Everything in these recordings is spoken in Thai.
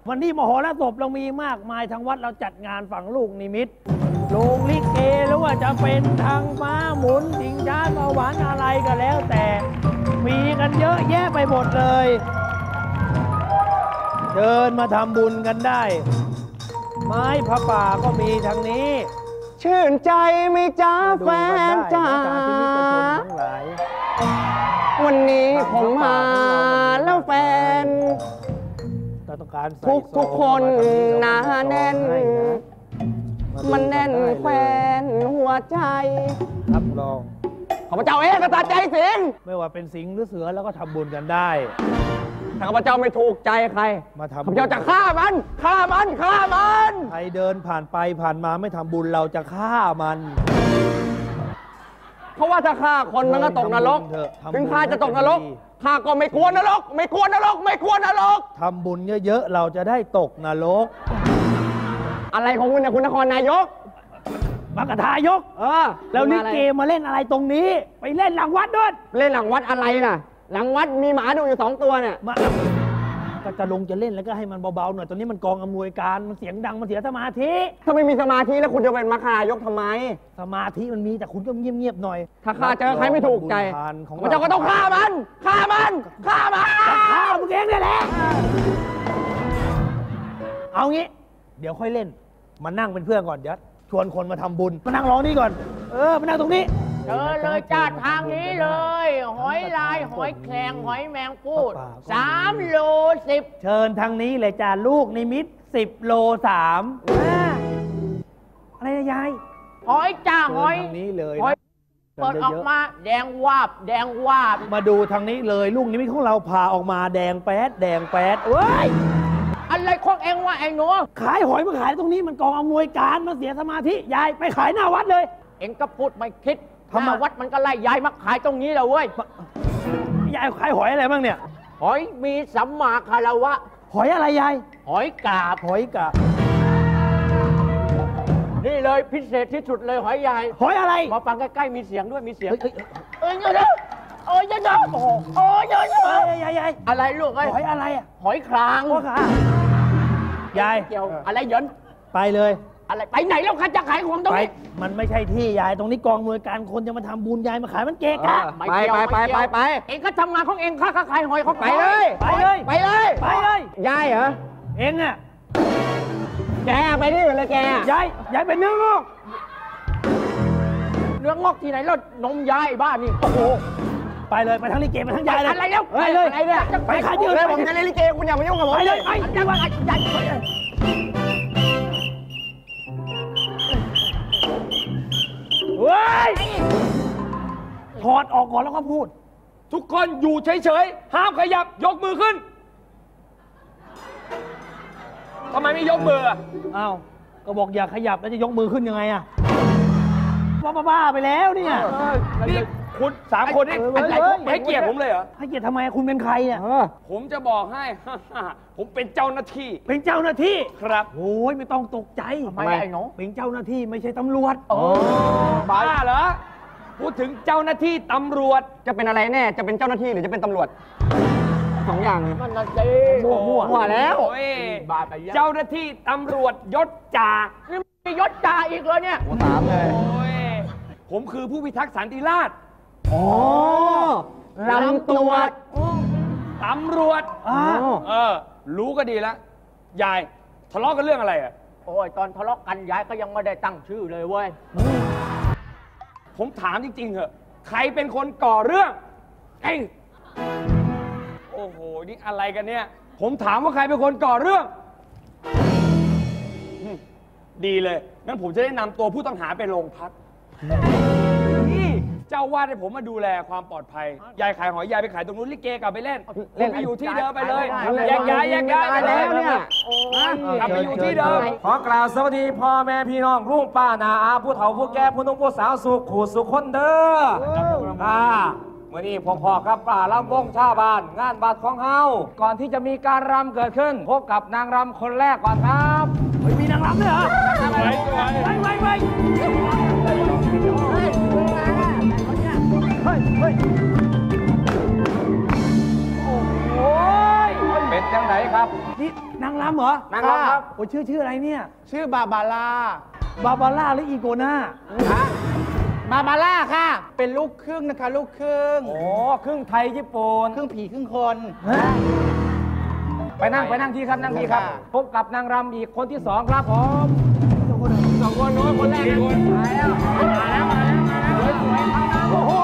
วันนี้มโหรสพเรามีมากมายทางวัดเราจัดงานฝังลูกนิมิตโรงลิเกหรือว่าจะเป็นทางม้าหมุนชิงช้าสวรรค์อะไรก็แล้วแต่มีกันเยอะแยะไปหมดเลยเดินมาทำบุญกันได้ไม้พระป่าก็มีทางนี้ชื่นใจไหมจ้าแฟนจ้าวันนี้ผมมาแล้วแฟนทุกคนหนาแน่นมันแน่นแฟนหัวใจรับรองข้าพเจ้าเองก็ตัดใจสิงไม่ว่าเป็นสิงหรือเสือแล้วก็ทำบุญกันได้ถ้าข้าพเจ้าไม่ถูกใจใครมาทำข้าพเจ้าจะฆ่ามันใครเดินผ่านไปผ่านมาไม่ทำบุญเราจะฆ่ามันเพราะว่าถ้าฆ่าคนมันก็ตกนรกถึงข้าจะตกนรกข้าก็ไม่กลัวนรกไม่กลัวนรกทำบุญเยอะๆเราจะได้ตกนรกอะไรของคุณเนี่ยคุณนครนายกมกทายกแล้วลิเกมาเล่นอะไรตรงนี้ไปเล่นหลังวัดด้วยเล่นหลังวัดอะไรน่ะหลังวัดมีหมาดูอยู่2 ตัวเนี่ยก็จะเล่นแล้วก็ให้มันเบาๆหน่อยตอนนี้มันกองอำนวยการมันเสียงดังมันเสียสมาธิถ้าไม่มีสมาธิแล้วคุณจะเป็นมกทายกทำไมสมาธิมันมีแต่คุณก็เงียบๆหน่อยถ้าข้าเจอใครไม่ถูกใจพระเจ้าก็ต้องฆ่ามันฆ่ามึงเองเนี่ยแหละเอางี้เดี๋ยวค่อยเล่นมานั่งเป็นเพื่อนก่อนเดี๋ยวชวนคนมาทำบุญมานั่งร้องนี่ก่อนมานั่งตรงนี้เชิญเลยจ้าทางนี้เลยหอยลายหอยแครงหอยแมงปูด3 โล 10 เชิญทางนี้เลยจ้าลูกนิมิต10 โล 3อะไรนะยายหอยจ้าหอยทางนี้เลยหอยเปิดออกมาแดงวาบมาดูทางนี้เลยลูกนิมิตของเราพาออกมาแดงแป๊ดเว้ยอะไรของเอ็งวะไอ้หนูขายหอยมาขายตรงนี้มันกองอำนวยการมันเสียสมาธิยายไปขายหน้าวัดเลยเอ็งก็พูดไม่คิดหน้าวัดมันก็ไล่ยายมาขายตรงนี้แล้วเว้ยยายขายหอยอะไรบ้างเนี่ยหอยมีสัมมาคารวะหอยอะไรยายหอยกาบนี่เลยพิเศษที่สุดเลยหอยยายหอยอะไรมาฟังใกล้ๆมีเสียงด้วยมีเสียงเยอะอะไรลูกหอยอะไรอ่ะหอยครางยายเกี่ยวอะไรเหยินไปเลยอะไรไปไหนแล้วคะจะขายของตรงนี้มันไม่ใช่ที่ยายตรงนี้กองอำนวยการคนจะมาทำบุญยายมาขายมันเกะกะไปเองก็ทำงานของเองข้าขายหอยเขาไปเลยยายเหรอเองอ่ะแกไปนี่เลยแกยายเป็นเนื้องอกที่ไหนแล้วนมยายบ้านนี่โอ้โหไปเลยไปทั้งลิเกไปทั้งยายเลยอะไรแล้วไปเลยอะไรเนี่ยไปขายที่อื่นผมจะเล่นลิเกคุณอย่ามายุ่งกับผมไปเลยยายเฮ้ยถอดออกก่อนแล้วก็พูดทุกคนอยู่เฉยๆห้ามขยับยกมือขึ้นทำไมไม่ยกมืออ้าวก็บอกอย่าขยับแล้วจะยกมือขึ้นยังไงอะบ้าไปแล้วเนี่ยนี่คุณ3 คนนี่ให้เกียรติผมเลยเหรอให้เกียรติทำไมคุณเป็นใครเนี่ยผมจะบอกให้ผมเป็นเจ้าหน้าที่ครับโอ้ยไม่ต้องตกใจทำไมไอ้หนูเป็นเจ้าหน้าที่ไม่ใช่ตำรวจบ้าเหรอพูดถึงเจ้าหน้าที่ตำรวจจะเป็นอะไรแน่จะเป็นเจ้าหน้าที่หรือจะเป็นตำรวจ2 อย่างเลยมันน่ะสิมั่วแล้วเจ้าหน้าที่ตำรวจยศจ่านี่มียศจ่าอีกเลยเนี่ยถามเลยผมคือผู้พิทักษ์สันติราษฎร์ลำตรวจตำรวจรู้ก็ดีแล้วยายทะเลาะกันเรื่องอะไรอ่ะโอ้ยตอนทะเลาะกันยายก็ยังไม่ได้ตั้งชื่อเลยเว้ยผมถามจริงๆเหอะใครเป็นคนก่อเรื่องเองโอ้โหนี่อะไรกันเนี่ยผมถามว่าใครเป็นคนก่อเรื่องดีเลยงั้นผมจะได้นำตัวผู้ต้องหาไปโรงพักนี่เจ้าวาดให้ผมมาดูแลความปลอดภัยยายขายหอยยายไปขายตรงนู้นลิเกกลับไปเล่นไปอยู่ที่เดิมไปเลยแยกย้ายไปแล้วเนี่ยกลับไปอยู่ที่เดิมขอกล่าวสวัสดีพ่อแม่พี่น้องลุงป้านาอาผู้เฒ่าผู้แก่ผู้หนุ่มผู้สาวสุขขู่สุขคนเด้อเมื่อนี้พ่อครับป่าลำวงชาวบ้านงานบัตรของเฮาก่อนที่จะมีการรำเกิดขึ้นพบกับนางรำคนแรกก่อนครับมีนางรำด้วยเหรอไปเป็นจังไหนครับนี่นางรำเหรอนางรำครับโอ้ชื่ออะไรเนี่ยชื่อบาบาร่าบาบาร่าหรืออีโกนาบาบาร่าค่ะ เป็นลูกครึ่งนะคะ ลูกครึ่งโอ้ครึ่งไทยญี่ปุ่นครึ่งผีครึ่งคนไปนั่งที่ครับนั่งที่ครับค่ะพบกับนางรำอีกคนที่สองครับผมสองคนโน้นคนแรกนะมาแล้วสวยๆทั้งนั้นโอ้โห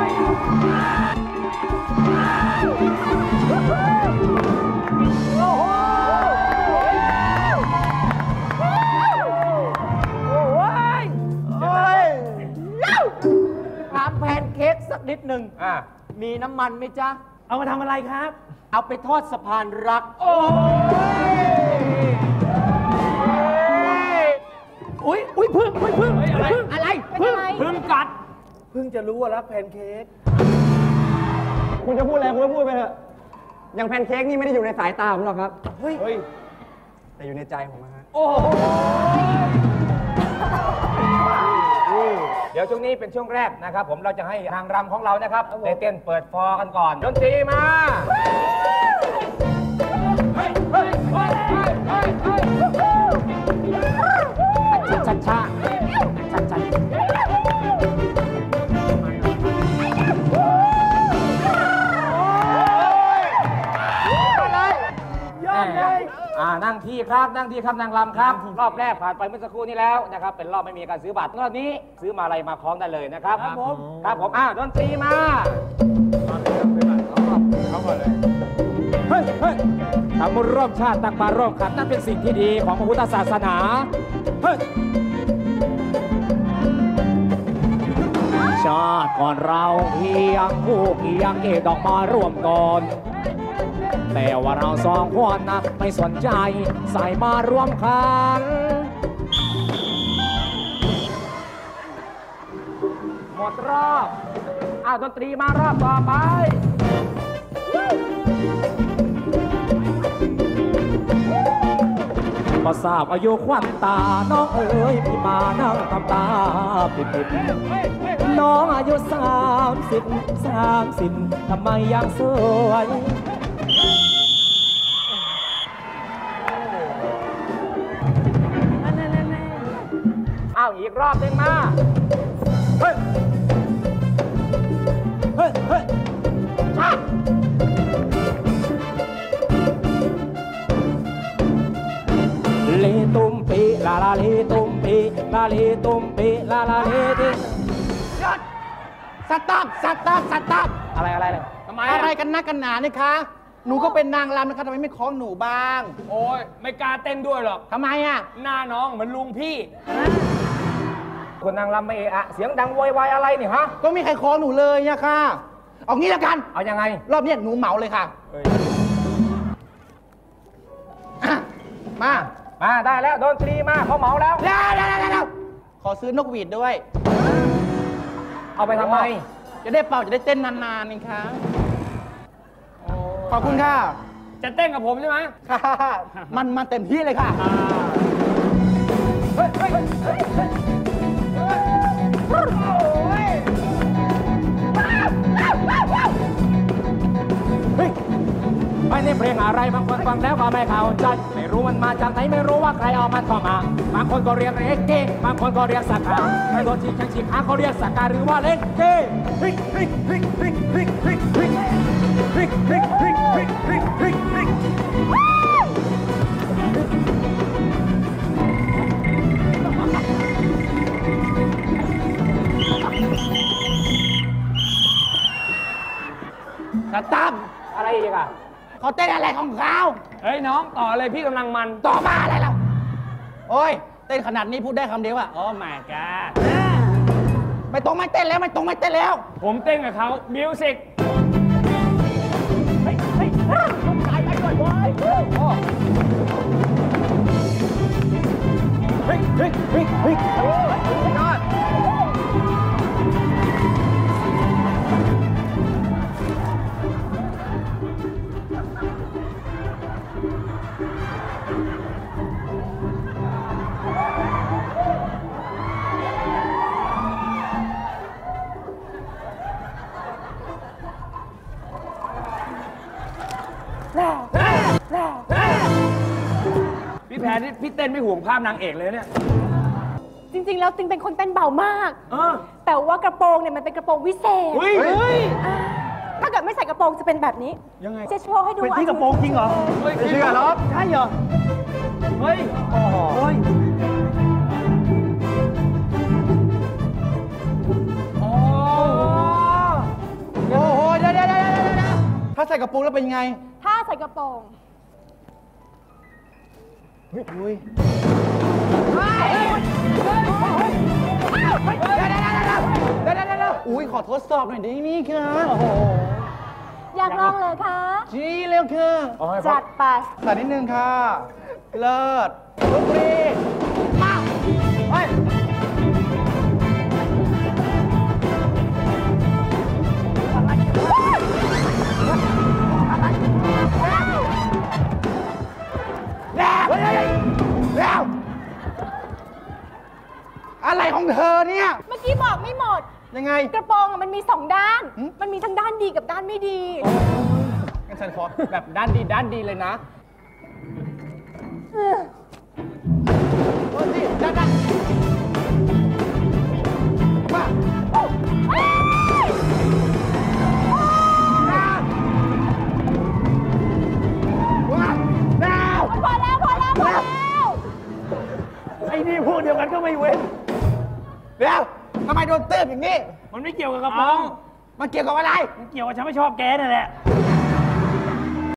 ถามแพนเค้กสักนิดหนึ่งอ่ะมีน้ำมันไหมจ๊ะเอามาทำอะไรครับเอาไปทอดสะพานรักอุ้ยพึ่งอะไรอะไรพึ่งกัดพึ่งจะรู้ว่ารักแพนเค้กคุณจะพูดอะไรคุณก็พูดไปเถอะอย่างแพนเค้กนี่ไม่ได้อยู่ในสายตาผมหรอกครับเฮ้ยแต่อยู่ในใจผมนะฮะเดี๋ยวช่วงนี้เป็นช่วงแรกนะครับ ผมเราจะให้นางรำของเรานะครับได้เต้นเปิดฟอร์กันก่อนดนตรีมาชัดชัดยอดเลยนั่งที่ครับนั่งที่ครับนางรำครับ รอบแรกผ่านไปเมื่อสักครู่นี้แล้วนะครับ เป็นรอบไม่มีการซื้อบัตรรอบนี้ซื้อมาอะไรมาคล้องได้เลยนะครับครับผมดนตรีมาเข้ามาเลยเฮ้ยทำบุญร่วมชาติตักบาตรร่วมขันนั่นเป็นสิ่งที่ดีของพระพุทธศาสนาเฮ้ยชาติก่อนเราเพียงผู้เพียงเก็บดอกไม้ร่วมก่อนแต่ว่าเราสองคนนะไม่สนใจใส่มารวมกันหมดรอบดนตรีมารอบต่อไปพอทราบอายุควันตาน้องเอ๋ยพี่มานั่งทำตาปิดน้องอายุ30ทำไมยังสวยอีกรอบหนึ่งมาเฮ้ยชาเลตุมปีลาลาเลตุมปีลาเลตุมปีลาลาเลตุมยอดสต๊อปอะไรทำไมอะไรกันนักกันหนานี่คะ หนูก็เป็นนางรำนะคะทำไมไม่คล้องหนูบ้างโอ้ยไม่กล้าเต้นด้วยหรอกทำไมอ่ะหน้าน้องเหมือนลุงพี่คนนางรำไม่เอะเสียงดังโวยวายอะไรนี่ฮะก็ไม่มีใครคล้องหนูเลยอะค่ะ เอางี้ละกันเอายังไงรอบนี้หนูเหมาเลยค่ะอ่ะมาได้แล้วดนตรีมาเขาเหมาแล้วเร็วขอซื้อนกหวีดด้วยเอาไปทำไมจะได้เป่าจะได้เต้นนานๆนี่ค่ะขอบคุณค่ะจะเต้นกับผมใช่ไหมค่ะมันเต็มที่เลยค่ะไอ้นี่เพลงอะไรบางคนฟังแล้วก็ไม่เข้าใจไม่รู้มันมาจากไหนไม่รู้ว่าใครเอามันเข้ามาบางคนก็เรียกเล็กเก้บางคนก็เรียกสักการใครโดนฉีกแข่งฉีกขาเขาเรียกสักการหรือว่าเล็กเก้สตั้มอะไรอีกอ่ะเขาเต้นอะไรของเขาเฮ้ยน้องต่อเลยพี่กำลังมันต่อมาอะไรเราโอ้ย เต้นขนาดนี้พูดได้คำเดียวว่าโอ้ my god ไม่ตรงไม่เต้นแล้วไม่ตรงไม่เต้นแล้วผมเต้นกับเขามิวสิกตายไปก่อนเว้ยยอดแพรนี่พี่เต้นไม่ห่วงภาพนางเอกเลยเนี่ยจริงๆ แล้วติงเป็นคนเต้นเบามาก แต่ว่ากระโปรงเนี่ยมันเป็นกระโปรงวิเศษเฮ้ยอ่าถ้าเกิดไม่ใส่กระโปรงจะเป็นแบบนี้ยังไงจะโชว์ให้ดูเป็นที่กระโปรงจริงเหรอไม่เชื่อหรอกใช่เหรอ เฮ้ยโอ้โหอ๋อโอ้โหเดี๋ยวถ้าใส่กระโปรงแล้วเป็นยังไงถ้าใส่กระโปรงอุ้ยขอทดสอบหน่อยได้ไหมคะอยากลองเลยคะจี้เร็วค่ะจัดไปใส่นิดนึงค่ะ เลิศลูกรี แล้วอะไรของเธอเนี่ยเมื่อกี้บอกไม่หมดยังไงกระโปรงอะมันมีสองด้าน มันมีทั้งด้านดีกับด้านไม่ดีงั้นฉันขอแบบด้านดีเลยนะโอ้ยสิด้านมาว้าวพอแล้วไอ้นี่พวกเดียวกันก็ไม่เว้นเดี๋ยวทำไมโดนเติมอย่างนี้มันไม่เกี่ยวกับกระโปรงมันเกี่ยวกับอะไรมันเกี่ยวกับฉันไม่ชอบแกนั่นแหละเ